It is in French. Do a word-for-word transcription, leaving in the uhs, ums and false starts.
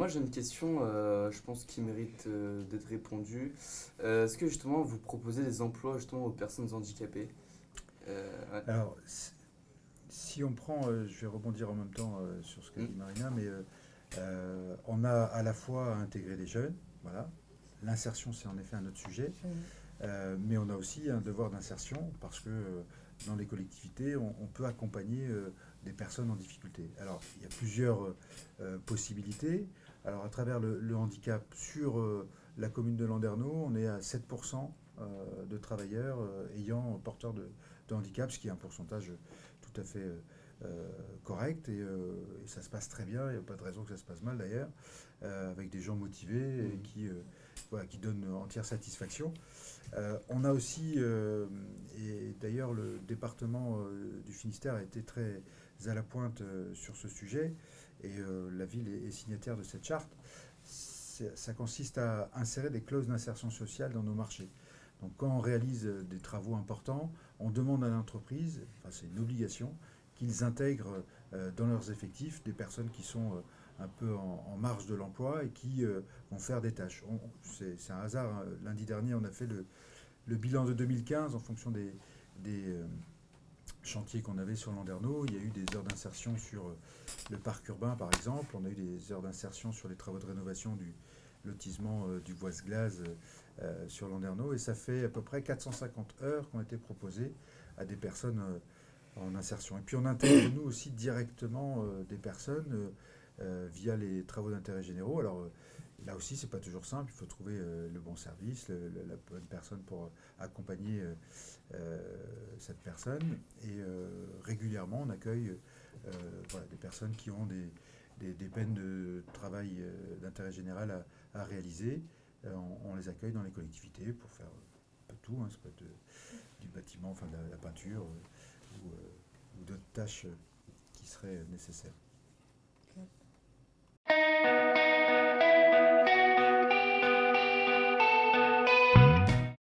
moi j'ai une question, euh, je pense qui mérite euh, d'être répondue. Euh, est-ce que justement vous proposez des emplois justement aux personnes handicapées? Euh, ouais. Alors, si si on prend, euh, je vais rebondir en même temps euh, sur ce qu'a Hmm. dit Marina, mais euh, euh, on a à la fois à intégrer des jeunes, voilà. L'insertion, c'est en effet un autre sujet, Mhm. euh, mais on a aussi un devoir d'insertion parce que euh, dans les collectivités, on, on peut accompagner euh, des personnes en difficulté. Alors, il y a plusieurs euh, euh, possibilités. Alors, à travers le, le handicap, sur euh, la commune de Landerneau, on est à sept pour cent euh, de travailleurs euh, ayant porteurs de, de handicap, ce qui est un pourcentage tout à fait euh, euh, correct et, euh, et ça se passe très bien, il n'y a pas de raison que ça se passe mal d'ailleurs, euh, avec des gens motivés et Hmm. qui, euh, voilà, qui donnent entière satisfaction. Euh, on a aussi, euh, et d'ailleurs le département euh, du Finistère a été très à la pointe euh, sur ce sujet, et euh, la ville est, est signataire de cette charte. Ça consiste à insérer des clauses d'insertion sociale dans nos marchés. Donc quand on réalise des travaux importants, on demande à l'entreprise, enfin c'est une obligation, qu'ils intègrent euh, dans leurs effectifs des personnes qui sont euh, un peu en, en marge de l'emploi et qui euh, vont faire des tâches. C'est un hasard, hein. Lundi dernier, on a fait le, le bilan de deux mille quinze en fonction des, des euh, chantiers qu'on avait sur Landerneau. Il y a eu des heures d'insertion sur euh, le parc urbain, par exemple. On a eu des heures d'insertion sur les travaux de rénovation du lotissement euh, du Voise-Glace euh, sur Landerneau. Et ça fait à peu près quatre cent cinquante heures qui ont été proposées à des personnes euh, en insertion. Et puis on intègre, nous aussi, directement euh, des personnes euh, euh, via les travaux d'intérêt généraux. Alors euh, là aussi, c'est pas toujours simple. Il faut trouver euh, le bon service, le, le, la bonne personne pour accompagner euh, euh, cette personne. Et euh, régulièrement, on accueille euh, voilà, des personnes qui ont des, des, des peines de travail euh, d'intérêt général à, à réaliser. Euh, on, on les accueille dans les collectivités pour faire un peu tout. Hein, ça peut être de, du bâtiment, enfin de la, la peinture euh, ou, euh, ou d'autres tâches euh, qui seraient nécessaires.